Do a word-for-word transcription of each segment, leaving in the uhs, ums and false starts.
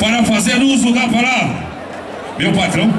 para fazer uso da palavra. Meu patrão,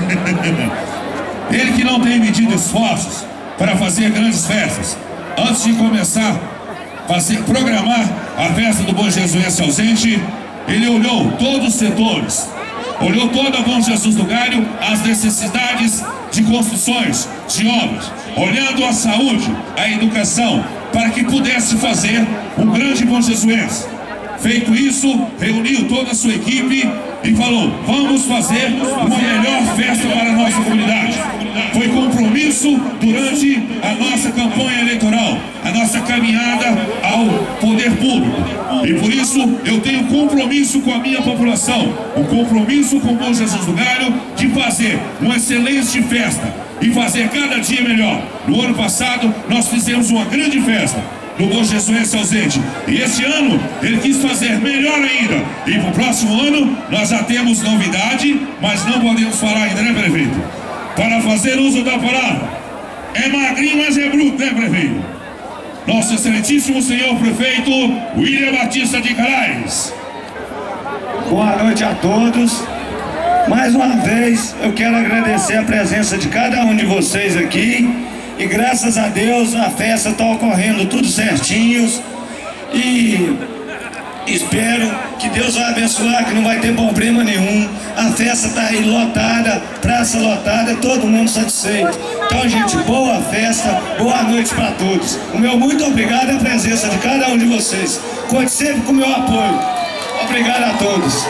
ele que não tem medido esforços para fazer grandes festas, antes de começar a fazer, programar a festa do Bom Jesus ausente, ele olhou todos os setores, olhou toda a Bom Jesus do Galho, as necessidades de construções, de obras, olhando a saúde, a educação, para que pudesse fazer um grande Bom Jesuense. Feito isso, reuniu toda a sua equipe e falou: vamos fazer uma melhor festa para a nossa comunidade. Foi compromisso durante a nossa campanha eleitoral, a nossa caminhada ao poder público. E por isso eu tenho compromisso com a minha população, um compromisso com o Bom Jesus do Galho de fazer uma excelente festa e fazer cada dia melhor. No ano passado nós fizemos uma grande festa do Bom Jesuense ausente, e este ano ele quis fazer melhor ainda, e para o próximo ano nós já temos novidade, mas não podemos falar ainda, né, prefeito? Para fazer uso da palavra, é magrinho, mas é bruto, né, prefeito? Nosso excelentíssimo senhor prefeito William Batista de Carais. Boa noite a todos. Mais uma vez eu quero agradecer a presença de cada um de vocês aqui. E graças a Deus a festa está ocorrendo tudo certinho. E espero que Deus vai abençoar, que não vai ter problema nenhum. A festa está aí lotada, praça lotada, todo mundo satisfeito. Então, gente, boa festa, boa noite para todos. O meu muito obrigado à presença de cada um de vocês. Conte sempre com o meu apoio. Obrigado a todos.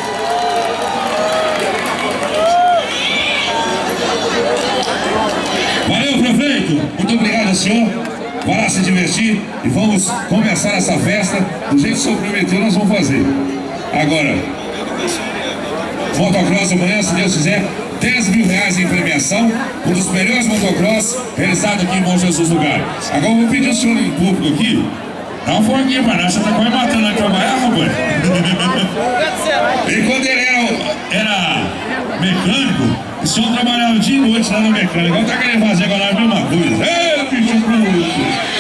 Valeu, prefeito! Muito obrigado ao senhor. Vai lá se divertir e vamos começar essa festa do jeito que o senhor prometeu, nós vamos fazer. Agora, motocross amanhã, se Deus quiser, dez mil reais em premiação, um dos melhores motocross realizado aqui em Bom Jesus do Galho. Agora eu vou pedir ao senhor em público aqui, dá um foguinho pra nós, você tá quase matando a trabalhar, rapaz. E quando ele era, era mecânico, o senhor trabalhava dia e noite lá na mecânica. Agora tá querendo fazer agora a mesma coisa. Ei, bicho bruto!